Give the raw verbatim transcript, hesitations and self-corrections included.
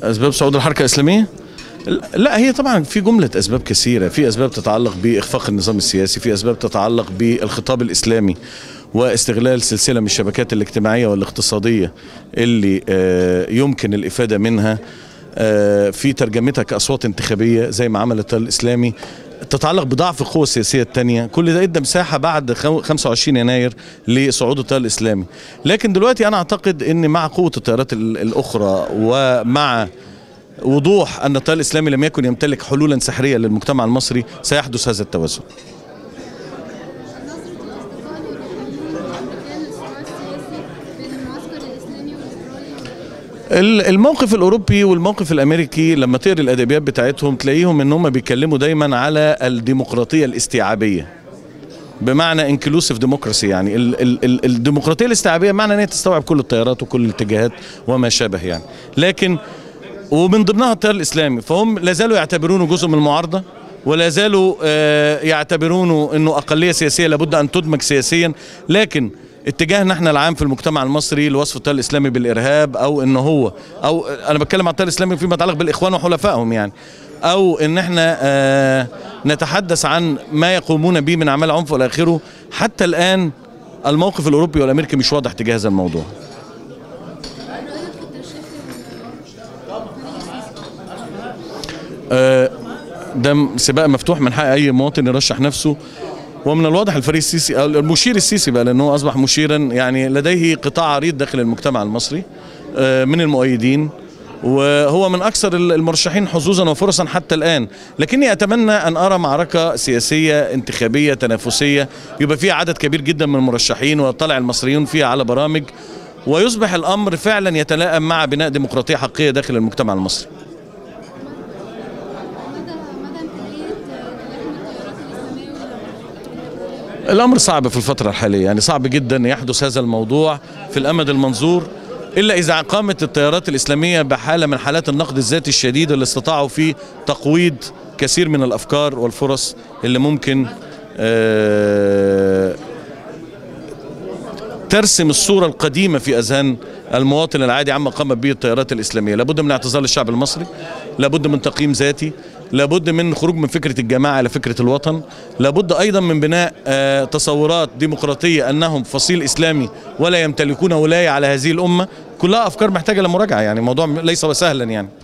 أسباب صعود الحركة الإسلامية؟ لا، هي طبعا في جملة أسباب كثيرة. في أسباب تتعلق بإخفاق النظام السياسي، في أسباب تتعلق بالخطاب الإسلامي واستغلال سلسلة من الشبكات الاجتماعية والاقتصادية اللي يمكن الإفادة منها في ترجمتها كأصوات انتخابية زي ما عمل التيار الإسلامي، تتعلق بضعف القوى السياسية التانية. كل ده ادى مساحة بعد خمسة وعشرين يناير لصعود التيار الإسلامي. لكن دلوقتي أنا أعتقد أن مع قوة التيارات الأخرى ومع وضوح أن التيار الإسلامي لم يكن يمتلك حلولا سحرية للمجتمع المصري سيحدث هذا التوازن. الموقف الأوروبي والموقف الأمريكي لما تقري الأدبيات بتاعتهم تلاقيهم إن هم بيتكلموا دايما على الديمقراطية الاستيعابية، بمعنى انكلوسيف ديموكراسي، يعني ال ال ال الديمقراطية الاستيعابية معنى ان هي تستوعب كل التيارات وكل الاتجاهات وما شابه يعني. لكن ومن ضمنها التيار الإسلامي، فهم لا زالوا يعتبرونه جزء من المعارضة، ولا زالوا يعتبرونه انه أقلية سياسية لابد أن تدمج سياسيا. لكن اتجاهنا احنا العام في المجتمع المصري لوصف التيار الإسلامي بالإرهاب، او ان هو او انا بتكلم عن التيار الإسلامي فيما يتعلق بالإخوان وحلفائهم يعني، او ان احنا آه نتحدث عن ما يقومون به من اعمال عنف والى اخره. حتى الان الموقف الاوروبي والامريكي مش واضح تجاه هذا الموضوع. آه ده سباق مفتوح، من حق اي مواطن يرشح نفسه، ومن الواضح الفريق السيسي او المشير السيسي بقى، لانه اصبح مشيرا يعني لديه قطاع عريض داخل المجتمع المصري آه من المؤيدين، وهو من أكثر المرشحين حظوظا وفرصا حتى الآن. لكني أتمنى أن أرى معركة سياسية انتخابية تنافسية يبقى فيها عدد كبير جدا من المرشحين ويطلع المصريون فيها على برامج، ويصبح الأمر فعلا يتلائم مع بناء ديمقراطية حقيقية داخل المجتمع المصري. الأمر صعب في الفترة الحالية، يعني صعب جدا يحدث هذا الموضوع في الأمد المنظور، إلا إذا قامت التيارات الإسلامية بحالة من حالات النقد الذاتي الشديد اللي استطاعوا فيه تقويض كثير من الأفكار والفرص اللي ممكن ترسم الصورة القديمة في أذهان المواطن العادي عما قامت به التيارات الإسلامية. لابد من اعتزال الشعب المصري، لابد من تقييم ذاتي، لابد من خروج من فكرة الجماعة إلى فكرة الوطن، لابد أيضا من بناء تصورات ديمقراطية أنهم فصيل إسلامي ولا يمتلكون ولاية على هذه الأمة. كلها أفكار محتاجة لمراجعة، يعني موضوع ليس سهلا يعني.